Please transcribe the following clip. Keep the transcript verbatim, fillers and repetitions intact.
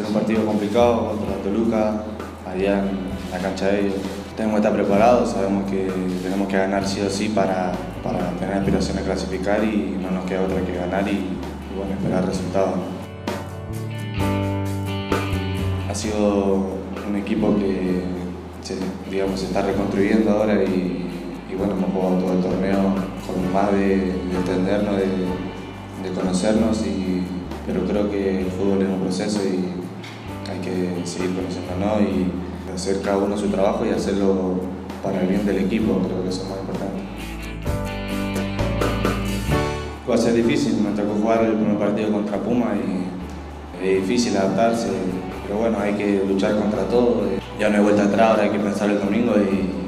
un partido complicado contra Toluca, allá en la cancha de ellos. Tenemos que estar preparados, sabemos que tenemos que ganar sí o sí para, para tener aspiración de clasificar y no nos queda otra que ganar y, y bueno, esperar resultados. Ha sido un equipo que se, digamos, se está reconstruyendo ahora y, y bueno, hemos jugado todo el torneo con más de, de entendernos, de, de conocernos, y, pero creo que el fútbol es un proceso y hay que seguir conociéndonos y hacer cada uno su trabajo y hacerlo para el bien del equipo, creo que eso es más importante. Va a ser difícil, me tocó jugar el primer partido contra Puma y es difícil adaptarse, pero bueno, hay que luchar contra todo. Ya no hay vuelta atrás, ahora hay que pensar el domingo y